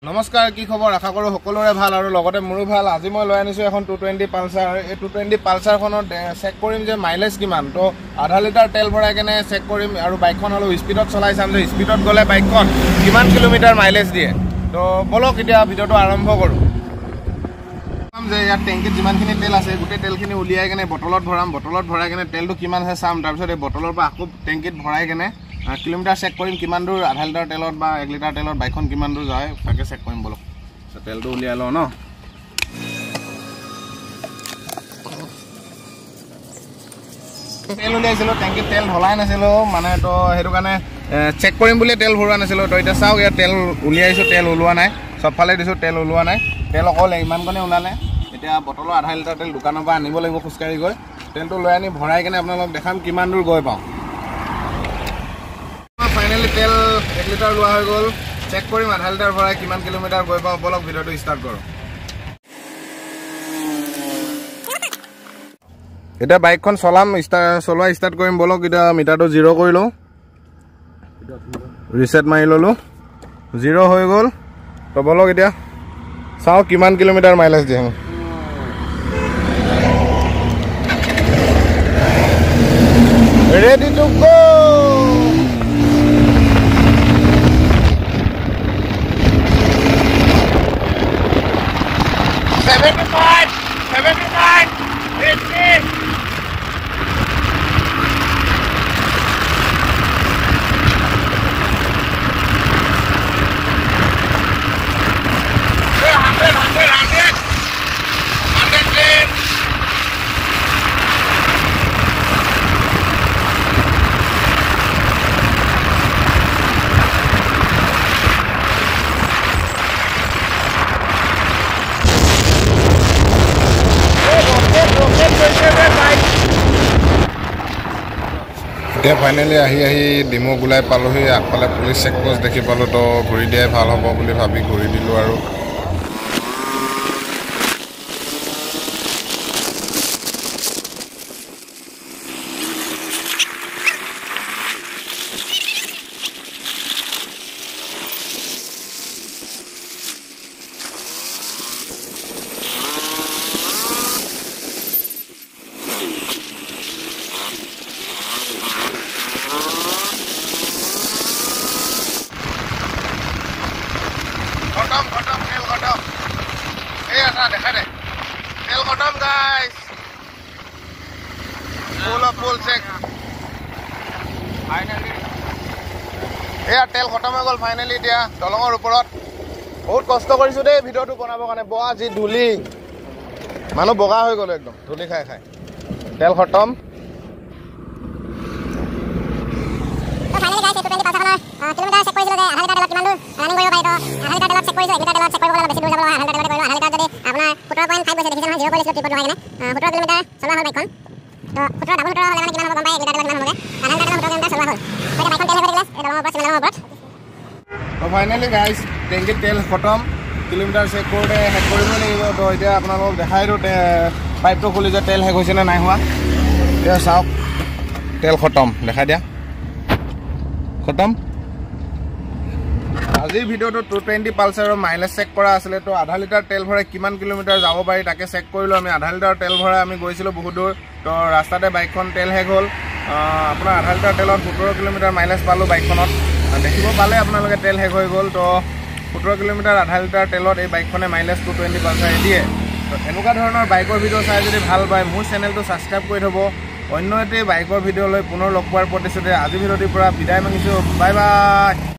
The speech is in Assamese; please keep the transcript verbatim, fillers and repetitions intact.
নমস্কাৰ কি খবৰ আশা কৰো সকলোৰে ভাল আৰু লগতে মোৰো ভাল আজি মই লৈ আনিছো এখন টু টুৱেণ্টি পালসাৰ এই টু টুৱেণ্টি পালসাৰ খনৰ চেক কৰিম যে মাইলেজ কিমান তো আধা লিটাৰ তেল ভৰাই কেনে চেক কৰিম আৰু বাইকখন হলো স্পিডত চলাই চাম যে স্পিডত গলে বাইকখন কিমান কিলোমিটাৰ মাইলেজ দিয়ে তো বলক এতিয়া ভিডিওটো আৰম্ভ কৰো চাম যে ইয়াত টেংকিত যিমানখিনি তেল আছে গোটেই তেলখিনি উলিয়াই কেনে বটলত ভৰাম বটলত ভৰাই কেনে তেলটো কিমান আছে চাম তাৰ পিছত এই বটলৰ পৰা আকৌ টেংকিত ভৰাই কেনে কিলোমিটাৰ চেক কৰিম কিমান দূৰ আধা লিটাৰ তেলত বা এক লিটাৰ তেলত বাইকখন কিমান দূৰ যায় তাকে চেক কৰিম বলক তেলটো উলিয়াই লওঁ ন তেল উলিয়াইছিলো টেংকিত তেল ঢলাই নাছিলো মানে তো সেইটো কাৰণে চেক কৰিম বুলি তেল ভৰোৱা নাছিলো তো এতিয়া চাওক ইয়াত তেল উলিয়াইছো তেল ওলোৱা নাই সবফালে দিছো তেল ওলোৱা নাই তেল অকল ইমানকণে ওলালে এতিয়া বটলৰ আধা লিটাৰ তেল দোকানৰ পৰা আনিব লাগিব খোজকাঢ়ি গৈ তেলটো লৈ আনি ভৰাই কেনে আপোনালোকক দেখাম কিমান দূৰ গৈ পাওঁ ফাইনালি তেল এক লিটাৰ লোৱা হৈ গ'ল চেক কৰিম আধা লিটাৰ ভৰাই কিমান কিলোমিটাৰ গৈ পাওঁ বলক ভিডিওটো ষ্টাৰ্ট কৰোঁ এতিয়া বাইকখন চলাম চলোৱা ষ্টাৰ্ট কৰিম বলক এতিয়া মিটাৰটো জিৰ' কৰি লওঁ ৰিছেট মাৰি ল'লোঁ জিৰ' হৈ গ'ল তো বলক এতিয়া চাওঁ কিমান কিলোমিটাৰ মাইলেজ দিয়ে ready to go seventy-five, seventy-nine, eighty. hundred, hundred, hundred, hundred, please. এতিয়া ফাইনেলি আহি আহি ডিমো গোলাই পালোহি আগফালে পুলিচ চেক পোষ্ট দেখি পালোঁ তো ঘূৰি দিয়াই ভাল হ'ব বুলি ভাবি ঘূৰি দিলোঁ আৰু खत्म खत्म तेल खत्म ए ऐसा देखा दे तेल खत्म guys full full check finally ए तेल खत्म हो गल फाइनली दिया दलंगर ऊपरत बहुत कष्ट करिसु दे भिडियोটো बनाবৰ কাৰণে বগা যি ধুলি মানুহ বগা হৈ গল একদম ধুলি খাই খাই তেল খতম কিলোমিটাৰ চেক কৰিছিলো যে আধা লিটাৰ তেলত কিমান দূৰ ৰানিং কৰিব পাৰি তো আধা লিটাৰ তেলত চেক কৰিছো এক লিটাৰ তেলত চেক কৰিবলৈ বেছি দূৰ যাব নহয় আধা লিটাৰ তেলত কৰিলো আধা লিটাৰ যদি আপোনাৰ সোতৰ পইণ্ট ফাইভ গৈছে দেখিছে নহয় জিৰ' কৰিছিলো ট্ৰিপত বহাই কেনে সোতৰ কিলোমিটাৰ চলোৱা হ'ল বাইকখন তো সোতৰ ডাবল সোতৰ হ'লে মানে কিমান হ'ব গম পাই এক লিটাৰ তেলত কিমান হ'বগে আধা লিটাৰ তেলত সোতৰ কিলোমিটাৰ চলোৱা হ'ল এতিয়া বাইকখন তেল হৈ গ'লে এই দলঙৰ ওপৰত চিমেণ্টৰ ওপৰত তো ফাইনেলি গাইজ টেংকিত তেল খতম কিলোমিটাৰ চেক কৰোঁতে শেষ কৰিব লাগিব তো এতিয়া আপোনালোকক দেখাই দিওঁ পাইপটো খুলি যে তেল শেষ হৈছে নে নাই হোৱা এতিয়া চাওক তেল খতম দেখাই দিয়া খতম আজিৰ ভিডিওটো টু টুৱেণ্টি পালসাৰৰ মাইলেজ চেক কৰা আছিলে তো আধা লিটাৰ তেল ভৰাই কিমান কিলোমিটাৰ যাব পাৰি তাকে চেক কৰিলোঁ আমি আধা লিটাৰ তেল ভৰাই আমি গৈছিলোঁ বহুত দূৰ তো ৰাস্তাতে বাইকখন তেল শেষ হ'ল আপোনাৰ আধা লিটাৰ তেলত সোতৰ কিলোমিটাৰ মাইলেজ পালোঁ বাইকখনত দেখিব পালে আপোনালোকে তেল শেষ হৈ গ'ল তো সোতৰ কিলোমিটাৰ আধা লিটাৰ তেলত এই বাইকখনে মাইলেজ টু টুৱেণ্টি পালসাৰে দিয়ে তো এনেকুৱা ধৰণৰ বাইকৰ ভিডিঅ' চাই যদি ভাল পায় মোৰ চেনেলটো ছাবস্ক্ৰাইব কৰি থ'ব অন্য এটি বাইকৰ ভিডিঅ' লৈ পুনৰ লগ পোৱাৰ প্ৰতিশ্ৰুতি আজিৰ ভিডিঅ'টিৰ পৰা বিদায় মাগিছোঁ বাই বাই